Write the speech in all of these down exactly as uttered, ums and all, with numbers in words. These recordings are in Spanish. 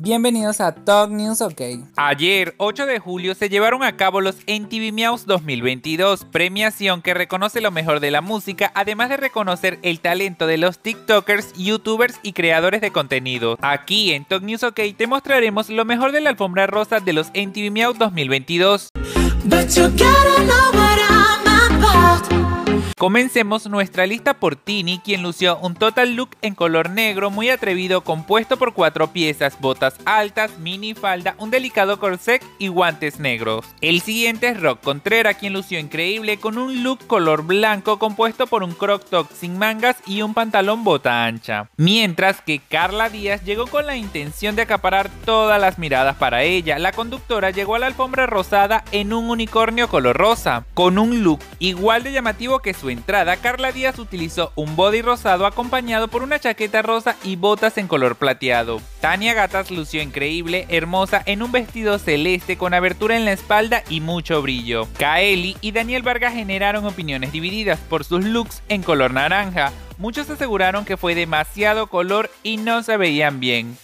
Bienvenidos a Talk News OK. Ayer, ocho de julio, se llevaron a cabo los M T V Meows dos mil veintidós, premiación que reconoce lo mejor de la música, además de reconocer el talento de los TikTokers, YouTubers y creadores de contenido. Aquí en Talk News OK te mostraremos lo mejor de la alfombra rosa de los M T V Meows dos mil veintidós. Comencemos nuestra lista por Tini, quien lució un total look en color negro muy atrevido compuesto por cuatro piezas, botas altas, mini falda, un delicado corset y guantes negros. El siguiente es Rock Contreras, quien lució increíble con un look color blanco compuesto por un crop top sin mangas y un pantalón bota ancha. Mientras que Carla Díaz llegó con la intención de acaparar todas las miradas para ella. La conductora llegó a la alfombra rosada en un unicornio color rosa. Con un look igual de llamativo que su entrada, Carla Díaz utilizó un body rosado acompañado por una chaqueta rosa y botas en color plateado. Tania Gatas lució increíble, hermosa en un vestido celeste con abertura en la espalda y mucho brillo. Kaeli y Daniel Vargas generaron opiniones divididas por sus looks en color naranja. Muchos aseguraron que fue demasiado color y no se veían bien.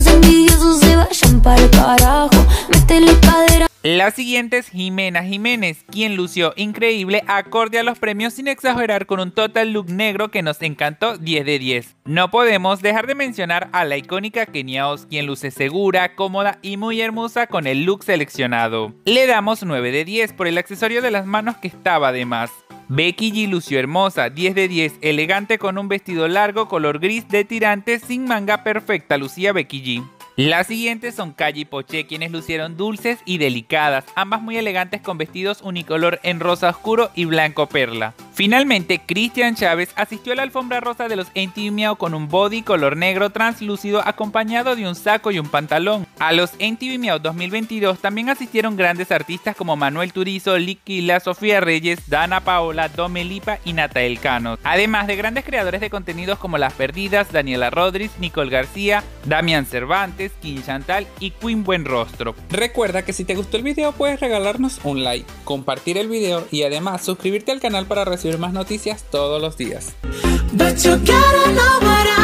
La siguiente es Jimena Jiménez, quien lució increíble acorde a los premios sin exagerar con un total look negro que nos encantó diez de diez. No podemos dejar de mencionar a la icónica Kenia Oz, quien luce segura, cómoda y muy hermosa con el look seleccionado. Le damos nueve de diez por el accesorio de las manos que estaba de más. Becky G lució hermosa, diez de diez, elegante con un vestido largo color gris de tirantes sin manga perfecta lucía Becky G. Las siguientes son Calle y Poché, quienes lucieron dulces y delicadas, ambas muy elegantes con vestidos unicolor en rosa oscuro y blanco perla. Finalmente, Cristian Chávez asistió a la alfombra rosa de los M T V Meows con un body color negro translúcido acompañado de un saco y un pantalón. A los M T V Meows dos mil veintidós también asistieron grandes artistas como Manuel Turizo, Liquila, Sofía Reyes, Dana Paola, Domelipa y Natael Cano. Además de grandes creadores de contenidos como Las Perdidas, Daniela Rodríguez, Nicole García, Damián Cervantes, Kim Chantal y Queen Buenrostro. Recuerda que si te gustó el video puedes regalarnos un like, compartir el video y además suscribirte al canal para recibir más noticias todos los días.